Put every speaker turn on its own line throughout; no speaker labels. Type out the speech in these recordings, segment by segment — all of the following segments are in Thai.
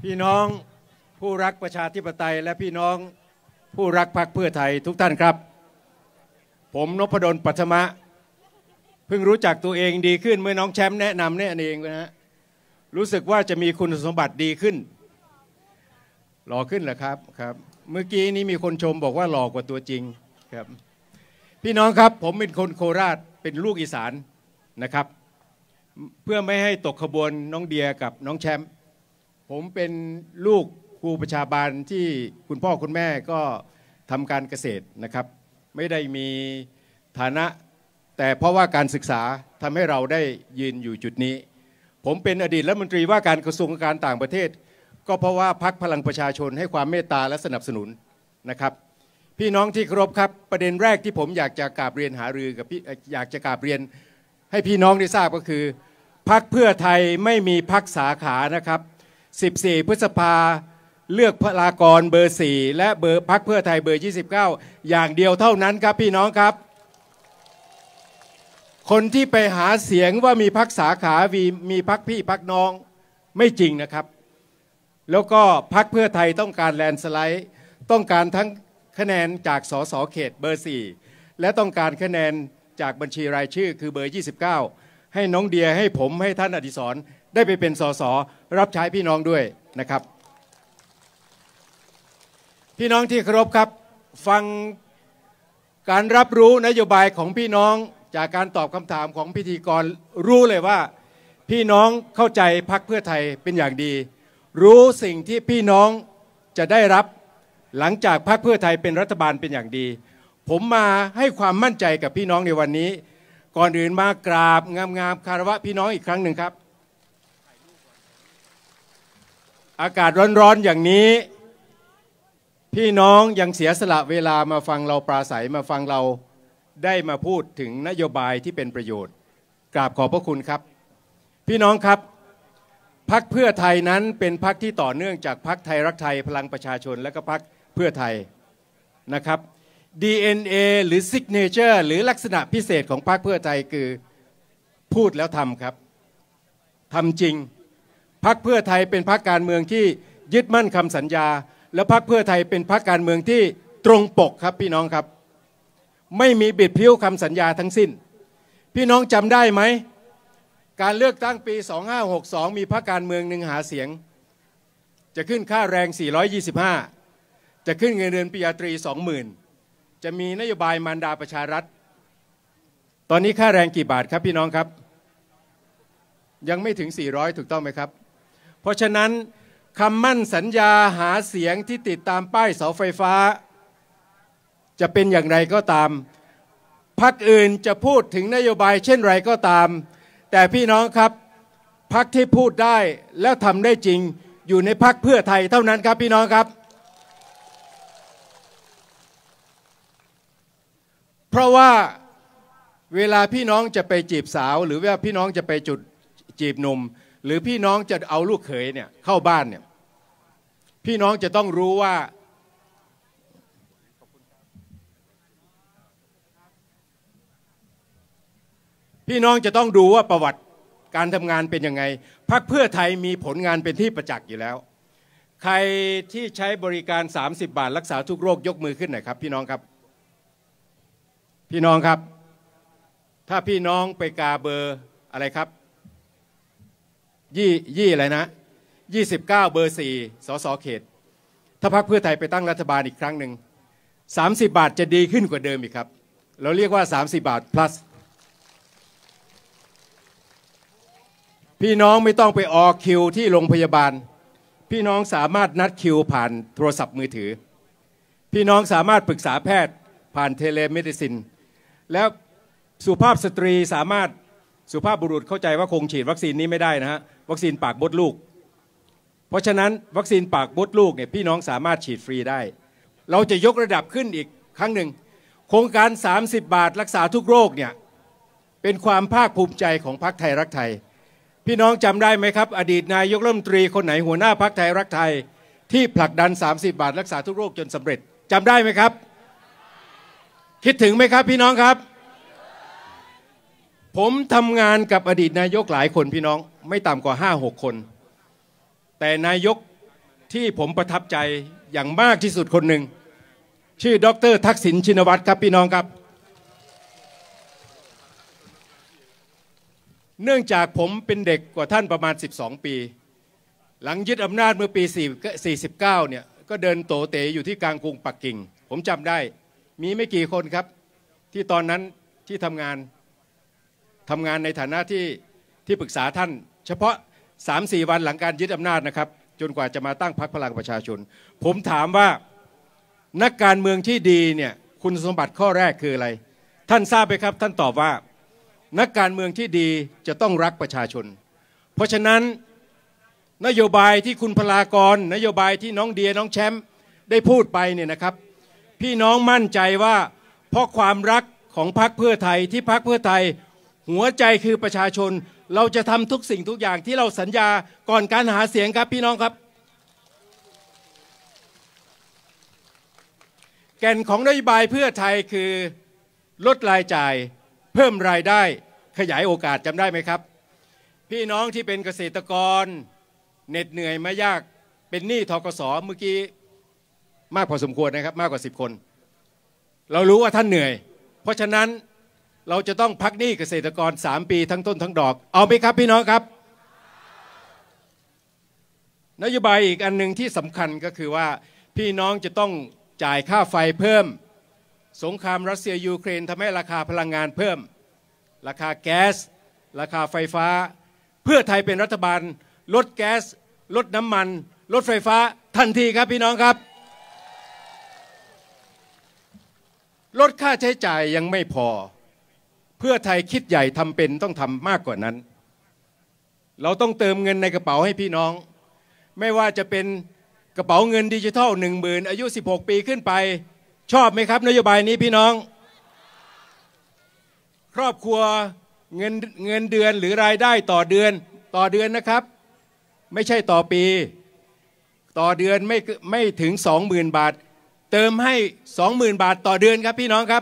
พี่น้องผู้รักประชาธิปไตยและพี่น้องผู้รักพรรคเพื่อไทยทุกท่านครับผมนพดลปัทมะเพิ่งรู้จักตัวเองดีขึ้นเมื่อน้องแชมป์แนะนำเนี่ยเองนะฮะรู้สึกว่าจะมีคุณสมบัติดีขึ้นหล่อขึ้นเหรอครับครับเมื่อกี้นี้มีคนชมบอกว่าหล่อกว่าตัวจริงครับพี่น้องครับผมเป็นคนโคราชเป็นลูกอีสานนะครับเพื่อไม่ให้ตกขบวนน้องเดียกับน้องแชมป์ผมเป็นลูกครูประชาบาลที่คุณพ่อคุณแม่ก็ทำการเกษตรนะครับไม่ได้มีฐานะแต่เพราะว่าการศึกษาทำให้เราได้ยืนอยู่จุดนี้ผมเป็นอดีตรัฐมนตรีว่าการกระทรวงการต่างประเทศก็เพราะว่าพรรคพลังประชาชนให้ความเมตตาและสนับสนุนนะครับพี่น้องที่เคารพครับประเด็นแรกที่ผมอยากจะกราบเรียนหารือกับพี่อยากจะกราบเรียนให้พี่น้องได้ทราบก็คือพรรคเพื่อไทยไม่มีพรรคสาขานะครับ14 พฤษภาเลือกพลากรเบอร์ 4และเบอร์พรรคเพื่อไทยเบอร์ 29อย่างเดียวเท่านั้นครับพี่น้องครับคนที่ไปหาเสียงว่ามีพรรคสาขามีพรรคพี่พรรคน้องไม่จริงนะครับแล้วก็พรรคเพื่อไทยต้องการแลนด์สไลด์ต้องการทั้งคะแนนจากสสเขตเบอร์ 4และต้องการคะแนนจากบัญชีรายชื่อคือเบอร์ 29ให้น้องเดียให้ผมให้ท่านอดิศรได้ไปเป็นสสรับใช้พี่น้องด้วยนะครับพี่น้องที่เคารพครับฟังการรับรู้นโยบายของพี่น้องจากการตอบคำถามของพิธีกรรู้เลยว่าพี่น้องเข้าใจพรรคเพื่อไทยเป็นอย่างดีรู้สิ่งที่พี่น้องจะได้รับหลังจากพรรคเพื่อไทยเป็นรัฐบาลเป็นอย่างดีผมมาให้ความมั่นใจกับพี่น้องในวันนี้ก่อนอื่นมากราบงามๆคารวะพี่น้องอีกครั้งหนึ่งครับอากาศร้อนๆอย่างนี้พี่น้องยังเสียสละเวลามาฟังเราปราศัยมาฟังเราได้มาพูดถึงนโยบายที่เป็นประโยชน์กราบขอบพระคุณครับพี่น้องครับพรรคเพื่อไทยนั้นเป็นพรรคที่ต่อเนื่องจากพรรคไทยรักไทยพลังประชาชนและก็พรรคเพื่อไทยนะครับ DNA หรือ Signature หรือลักษณะพิเศษของพรรคเพื่อไทยคือพูดแล้วทำครับทำจริงพรรคเพื่อไทยเป็นพรรคการเมืองที่ยึดมั่นคำสัญญาและพรรคเพื่อไทยเป็นพรรคการเมืองที่ตรงปกครับพี่น้องครับไม่มีบิดพลิ้วคำสัญญาทั้งสิ้นพี่น้องจำได้ไหมการเลือกตั้งปี2562มีพรรคการเมืองหนึ่งหาเสียงจะขึ้นค่าแรง425จะขึ้นเงินเดือนปริญญาตรี 20,000 จะมีนโยบายมารดาประชารัฐตอนนี้ค่าแรงกี่บาทครับพี่น้องครับยังไม่ถึง400ถูกต้องไหมครับเพราะฉะนั้นคำมั่นสัญญาหาเสียงที่ติดตามป้ายเสาไฟฟ้าจะเป็นอย่างไรก็ตามพรรคอื่นจะพูดถึงนโยบายเช่นไรก็ตามแต่พี่น้องครับพรรคที่พูดได้แล้วทำได้จริงอยู่ในพรรคเพื่อไทยเท่านั้นครับพี่น้องครับเพราะว่าเวลาพี่น้องจะไปจีบสาวหรือว่าพี่น้องจะไปจุดจีบหนุ่มหรือพี่น้องจะเอาลูกเขยเนี่ยเข้าบ้านเนี่ยพี่น้องจะต้องรู้ว่าพี่น้องจะต้องดูว่าประวัติการทำงานเป็นยังไงพรรคเพื่อไทยมีผลงานเป็นที่ประจักษ์อยู่แล้วใครที่ใช้บริการ30 บาทรักษาทุกโรคยกมือขึ้นหน่อยครับพี่น้องครับพี่น้องครับถ้าพี่น้องไปกาเบอร์อะไรครับยี่อะไรนะ29เบอร์ 4สสเขตถ้าพรรคเพื่อไทยไปตั้งรัฐบาลอีกครั้งหนึ่ง30 บาทจะดีขึ้นกว่าเดิมอีกครับเราเรียกว่า30 บาท plusพี่น้องไม่ต้องไปออคิวที่โรงพยาบาลพี่น้องสามารถนัดคิวผ่านโทรศัพท์มือถือพี่น้องสามารถปรึกษาแพทย์ผ่านเทเลเมดิซินแล้วสุภาพสตรีสามารถสุภาพบุรุษเข้าใจว่าคงฉีดวัคซีนนี้ไม่ได้นะฮะวัคซีนปากมดลูกเพราะฉะนั้นวัคซีนปากมดลูกเนี่ยพี่น้องสามารถฉีดฟรีได้เราจะยกระดับขึ้นอีกครั้งหนึ่งโครงการ30 บาทรักษาทุกโรคเนี่ยเป็นความภาคภูมิใจของพรรคไทยรักไทยพี่น้องจำได้ไหมครับอดีตนายกรัฐมนตรีคนไหนหัวหน้าพรรคไทยรักไทยที่ผลักดัน30 บาทรักษาทุกโรคจนสำเร็จจำได้ไหมครับคิดถึงไหมครับพี่น้องครับผมทำงานกับอดีตนายกหลายคนพี่น้องไม่ต่ำกว่า 5-6 คนแต่นายกที่ผมประทับใจอย่างมากที่สุดคนหนึ่งชื่อดร.ทักษิณชินวัตรครับพี่น้องครับเนื่องจากผมเป็นเด็กกว่าท่านประมาณ12 ปีหลังยึดอำนาจเมื่อปี49เนี่ยก็เดินโตเต๋อยู่ที่กลางกรุงปักกิ่งผมจำได้มีไม่กี่คนครับที่ตอนนั้นที่ทำงานในฐานะที่ปรึกษาท่านเฉพาะ 3-4 วันหลังการยึดอำนาจนะครับจนกว่าจะมาตั้งพรรคพลังประชาชนผมถามว่านักการเมืองที่ดีเนี่ยคุณสมบัติข้อแรกคืออะไรท่านทราบไหมครับท่านตอบว่านักการเมืองที่ดีจะต้องรักประชาชนเพราะฉะนั้นนโยบายที่คุณพลากรนโยบายที่น้องเดียน้องแชมป์ได้พูดไปเนี่ยนะครับพี่น้องมั่นใจว่าเพราะความรักของพรรคเพื่อไทยที่พรรคเพื่อไทยหัวใจคือประชาชนเราจะทำทุกสิ่งทุกอย่างที่เราสัญญาก่อนการหาเสียงครับพี่น้องครับแก่นของนโยบายเพื่อไทยคือลดรายจ่ายเพิ่มรายได้ขยายโอกาสจำได้ไหมครับพี่น้องที่เป็นเกษตรกรเหน็ดเหนื่อยมายากเป็นหนี้ธกส.เมื่อกี้มากพอสมควรนะครับมากกว่า10 คนเรารู้ว่าท่านเหนื่อยเพราะฉะนั้นเราจะต้องพักหนี้เกษตรกร3 ปีทั้งต้นทั้งดอกเอาไหมครับพี่น้องครับนโยบายอีกอันหนึ่งที่สำคัญก็คือว่าพี่น้องจะต้องจ่ายค่าไฟเพิ่มสงครามรัสเซียยูเครนทำให้ราคาพลังงานเพิ่มราคาแก๊สราคาไฟฟ้าเพื่อไทยเป็นรัฐบาลลดแก๊สลดน้ำมันลดไฟฟ้าทันทีครับพี่น้องครับลดค่าใช้จ่ายยังไม่พอเพื่อไทยคิดใหญ่ทำเป็นต้องทำมากกว่านั้นเราต้องเติมเงินในกระเป๋าให้พี่น้องไม่ว่าจะเป็นกระเป๋าเงินดิจิทัล 10,000 อายุ16 ปีขึ้นไปชอบไหมครับนโยบายนี้พี่น้องครอบครัวเงินเดือนหรือรายได้ต่อเดือนนะครับไม่ใช่ต่อปีต่อเดือนไม่ถึง 20,000 บาทเติมให้ 20,000 บาทต่อเดือนครับพี่น้องครับ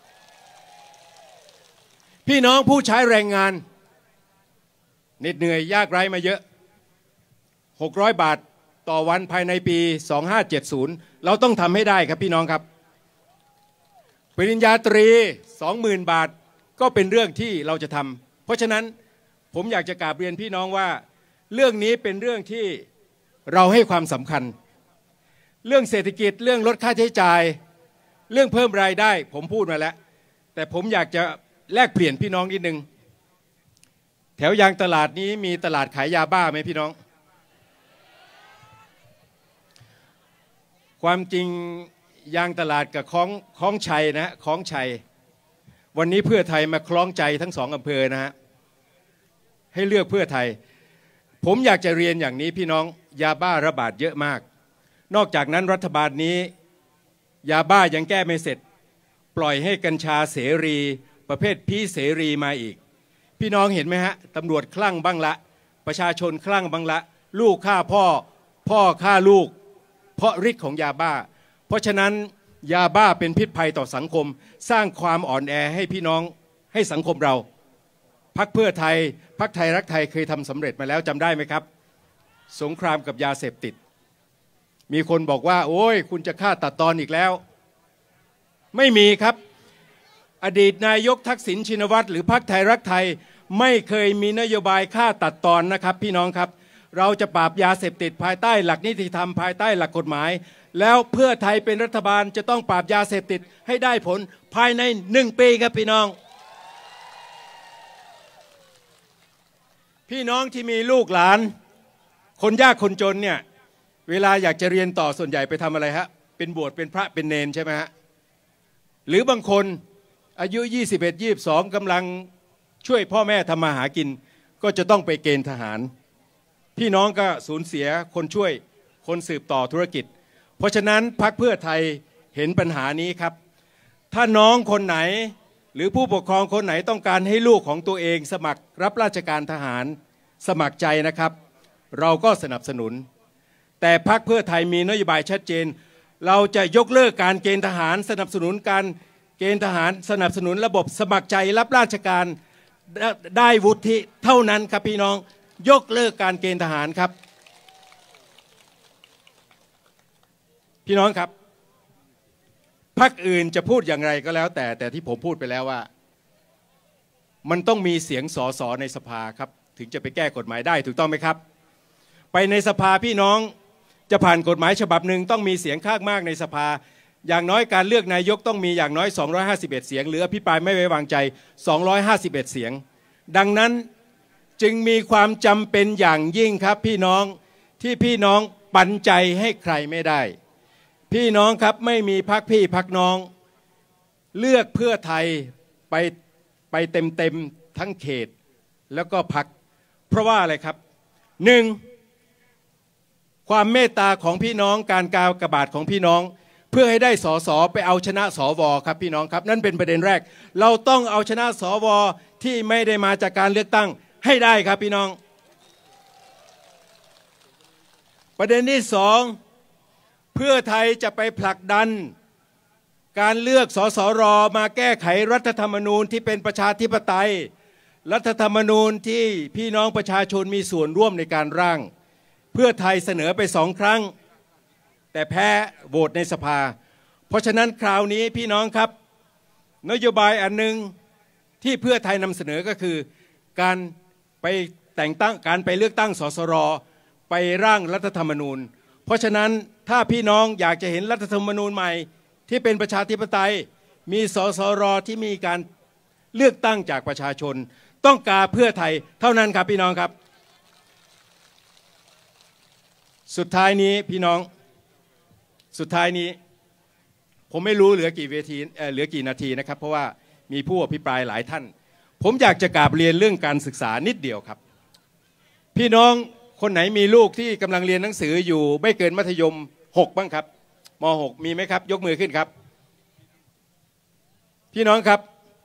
พี่น้องผู้ใช้แรงงานเหน็ดเหนื่อยยากไร้มาเยอะ600 บาทต่อวันภายในปี2570เราต้องทำให้ได้ครับพี่น้องครับปริญญาตรี 20,000 บาทก็เป็นเรื่องที่เราจะทำเพราะฉะนั้นผมอยากจะกราบเรียนพี่น้องว่าเรื่องนี้เป็นเรื่องที่เราให้ความสำคัญเรื่องเศรษฐกิจเรื่องลดค่าใช้จ่ายเรื่องเพิ่มรายได้ผมพูดมาแล้วแต่ผมอยากจะแลกเปลี่ยนพี่น้องนิดนึงแถวยางตลาดนี้มีตลาดขายยาบ้าไหมพี่น้องความจริงยางตลาดกับคล้องชัยนะคล้องชัยวันนี้เพื่อไทยมาคล้องใจทั้ง2 อำเภอนะฮะให้เลือกเพื่อไทยผมอยากจะเรียนอย่างนี้พี่น้องยาบ้าระบาดเยอะมากนอกจากนั้นรัฐบาลนี้ยาบ้ายังแก้ไม่เสร็จปล่อยให้กัญชาเสรีประเภทพีเสรีมาอีกพี่น้องเห็นไหมฮะตำรวจคลั่งบ้างละประชาชนคลั่งบ้างละลูกฆ่าพ่อฆ่าลูกเพราะฤทธิ์ของยาบ้าเพราะฉะนั้นยาบ้าเป็นพิษภัยต่อสังคมสร้างความอ่อนแอให้พี่น้องให้สังคมเราพรรคเพื่อไทยพรรคไทยรักไทยเคยทำสำเร็จมาแล้วจำได้ไหมครับสงครามกับยาเสพติดมีคนบอกว่าโอ้ยคุณจะฆ่าตัดตอนอีกแล้วไม่มีครับอดีตนายกทักษิณชินวัตรหรือพรรคไทยรักไทยไม่เคยมีนโยบายฆ่าตัดตอนนะครับพี่น้องครับเราจะปราบยาเสพติดภายใต้หลักนิติธรรมภายใต้หลักกฎหมายแล้วเพื่อไทยเป็นรัฐบาลจะต้องปราบยาเสพติดให้ได้ผลภายใน1 ปีครับพี่น้องพี่น้องที่มีลูกหลานคนยากคนจนเนี่ยเวลาอยากจะเรียนต่อส่วนใหญ่ไปทำอะไรฮะเป็นบวชเป็นพระเป็นเนนใช่ไหมฮะหรือบางคนอายุ21 22กำลังช่วยพ่อแม่ทำมาหากินก็จะต้องไปเกณฑ์ทหารพี่น้องก็สูญเสียคนช่วยคนสืบต่อธุรกิจเพราะฉะนั้นพรรคเพื่อไทยเห็นปัญหานี้ครับถ้าน้องคนไหนหรือผู้ปกครองคนไหนต้องการให้ลูกของตัวเองสมัครรับราชการทหารสมัครใจนะครับเราก็สนับสนุนแต่พรรคเพื่อไทยมีนโยบายชัดเจนเราจะยกเลิกการเกณฑ์ทหารสนับสนุนการเกณฑ์ทหารสนับสนุนระบบสมัครใจรับราชการได้วุฒิเท่านั้นครับพี่น้องยกเลิกการเกณฑ์ทหารครับพี่น้องครับพรรคอื่นจะพูดอย่างไรก็แล้วแต่ที่ผมพูดไปแล้วว่ามันต้องมีเสียงสสในสภาครับถึงจะไปแก้กฎหมายได้ถูกต้องไหมครับไปในสภาพี่น้องจะผ่านกฎหมายฉบับหนึ่งต้องมีเสียงข้างมากในสภาอย่างน้อยการเลือกนายกต้องมีอย่างน้อย251เสียงหรืออภิปรายไม่ไว้วางใจ251เสียงดังนั้นจึงมีความจำเป็นอย่างยิ่งครับพี่น้องที่พี่น้องปันใจให้ใครไม่ได้พี่น้องครับไม่มีพรรคพี่พรรคน้องเลือกเพื่อไทยไปเต็มทั้งเขตแล้วก็พรรคเพราะว่าอะไรครับหนึ่งความเมตตาของพี่น้องการกากบาทของพี่น้องเพื่อให้ได้สสไปเอาชนะสวครับพี่น้องครับนั่นเป็นประเด็นแรกเราต้องเอาชนะสวที่ไม่ได้มาจากการเลือกตั้งให้ได้ครับพี่น้องประเด็นที่สองเพื่อไทยจะไปผลักดันการเลือกสสรมาแก้ไขรัฐธรรมนูญที่เป็นประชาธิปไตยรัฐธรรมนูญที่พี่น้องประชาชนมีส่วนร่วมในการร่างเพื่อไทยเสนอไป2 ครั้งแต่แพ้โหวตในสภาเพราะฉะนั้นคราวนี้พี่น้องครับนโยบายอันหนึ่งที่เพื่อไทยนำเสนอก็คือการไปแต่งตั้งการไปเลือกตั้งสสรไปร่างรัฐธรรมนูญเพราะฉะนั้นถ้าพี่น้องอยากจะเห็นรัฐธรรมนูญใหม่ที่เป็นประชาธิปไตยมีสสรที่มีการเลือกตั้งจากประชาชนต้องการเพื่อไทยเท่านั้นครับพี่น้องครับสุดท้ายนี้พี่น้องสุดท้ายนี้ผมไม่รู้เหลือกี่นาทีนะครับเพราะว่ามีผู้อภิปรายหลายท่านผมอยากจะกราบเรียนเรื่องการศึกษานิดเดียวครับพี่น้องคนไหนมีลูกที่กำลังเรียนหนังสืออยู่ไม่เกินมัธยม6บ้างครับม.6 มีไหมครับยกมือขึ้นครับพี่น้องครับ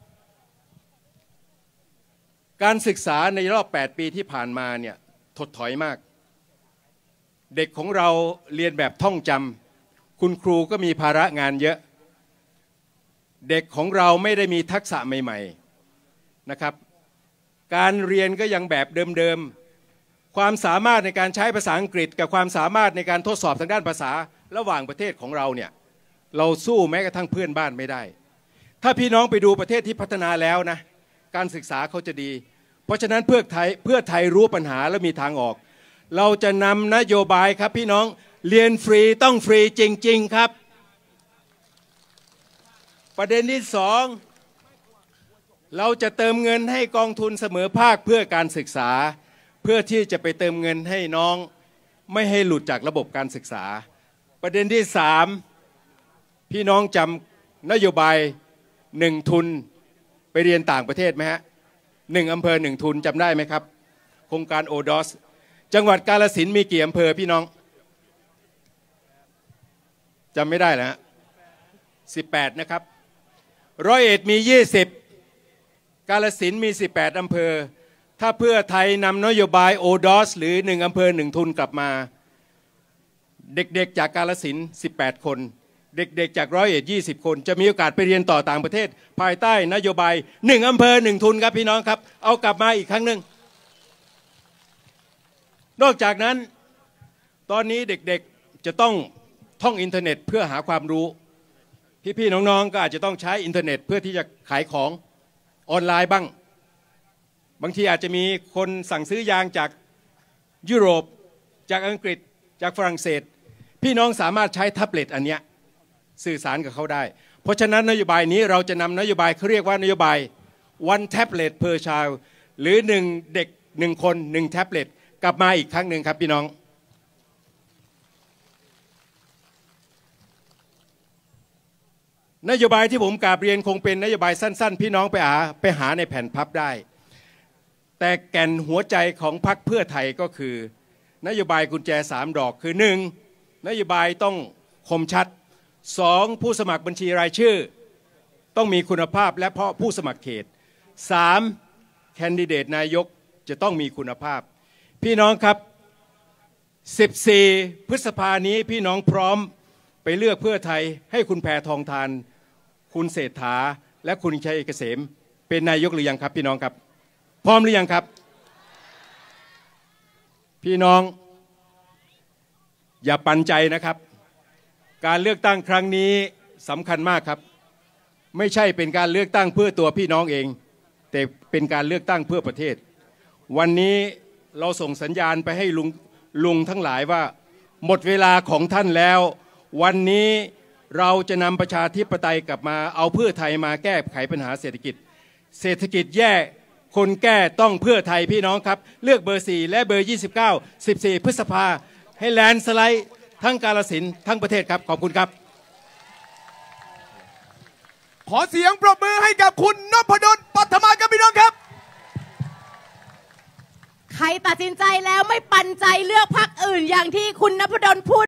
การศึกษาในรอบ8 ปีที่ผ่านมาเนี่ยถดถอยมากเด็กของเราเรียนแบบท่องจำคุณครูก็มีภาระงานเยอะเด็กของเราไม่ได้มีทักษะใหม่ๆนะครับการเรียนก็ยังแบบเดิมๆความสามารถในการใช้ภาษาอังกฤษกับความสามารถในการทดสอบทางด้านภาษาระหว่างประเทศของเราเนี่ยเราสู้แม้กระทั่งเพื่อนบ้านไม่ได้ถ้าพี่น้องไปดูประเทศที่พัฒนาแล้วนะการศึกษาเขาจะดีเพราะฉะนั้นเพื่อไทยรู้ปัญหาและมีทางออกเราจะนำนโยบายครับพี่น้องเรียนฟรีต้องฟรีจริงๆครับประเด็นที่สองเราจะเติมเงินให้กองทุนเสมอภาคเพื่อการศึกษาเพื่อที่จะไปเติมเงินให้น้องไม่ให้หลุดจากระบบการศึกษาประเด็นที่สามพี่น้องจำนโยบาย1 ทุนไปเรียนต่างประเทศไหมฮะ1 อำเภอ 1 ทุนจำได้ไหมครับโครงการโอดอสจังหวัดกาฬสินธุ์มีกี่อำเภอพี่น้องจำไม่ได้แล้ว18นะครับ101มี20กาฬสินธุ์มี18อำเภอถ้าเพื่อไทยนำนโยบายโอดอสหรือ1 อำเภอ 1 ทุนกลับมาเด็กๆจากกาฬสินธุ์18 คนเด็กๆจาก101 20 คนจะมีโอกาสไปเรียนต่อต่างประเทศภายใต้นโยบาย1 อำเภอ 1 ทุนครับพี่น้องครับเอากลับมาอีกครั้งหนึ่งนอกจากนั้นตอนนี้เด็กๆจะต้องท่องอินเทอร์เน็ตเพื่อหาความรู้พี่ๆน้องๆก็อาจจะต้องใช้อินเทอร์เน็ตเพื่อที่จะขายของออนไลน์บ้างบางทีอาจจะมีคนสั่งซื้อยางจากยุโรปจากอังกฤษจากฝรั่งเศสพี่น้องสามารถใช้แท็บเล็ตอันเนี้ยสื่อสารกับเขาได้เพราะฉะนั้นนโยบายนี้เราจะนำนโยบายเขาเรียกว่านโยบาย one tablet per child หรือ1 เด็ก1 คน1 แท็บเล็ตกลับมาอีกครั้งหนึ่งครับพี่น้องนโยบายที่ผมกราบเรียนคงเป็นนโยบายสั้นๆพี่น้องไปหาในแผ่นพับได้แต่แก่นหัวใจของพรรคเพื่อไทยก็คือนโยบายกุญแจ3 ดอกคือ1นโยบายต้องคมชัด2ผู้สมัครบัญชีรายชื่อต้องมีคุณภาพและเพราะผู้สมัครเขต3แคนดิเดตนายกจะต้องมีคุณภาพพี่น้องครับ14 พฤษภานี้พี่น้องพร้อมไปเลือกเพื่อไทยให้คุณแพทองธารคุณเศรษฐาและคุณชัยเกษมเป็นนายกหรือยังครับพี่น้องครับพร้อมหรือยังครับพี่น้องอย่าปันใจนะครับการเลือกตั้งครั้งนี้สำคัญมากครับไม่ใช่เป็นการเลือกตั้งเพื่อตัวพี่น้องเองแต่เป็นการเลือกตั้งเพื่อประเทศวันนี้เราส่งสัญญาณไปให้ลุงทั้งหลายว่าหมดเวลาของท่านแล้ววันนี้เราจะนำประชาธิปไตยกลับมาเอาเพื่อไทยมาแก้ไขปัญหาเศรษฐกิจแย่คนแก้ต้องเพื่อไทยพี่น้องครับเลือกเบอร์ 4 และเบอร์ 29 14 พฤษภาให้แลนด์สไลด์ทั้งกาฬสินธุ์ทั้งประเทศครับขอบคุณครับ
ขอเสียงปรบมือให้กับคุณนพดล ปัทมาครับพี่น้องครับ
ใครตัดสินใจแล้วไม่ปันใจเลือกพรรคอื่นอย่างที่คุณนพดลพูด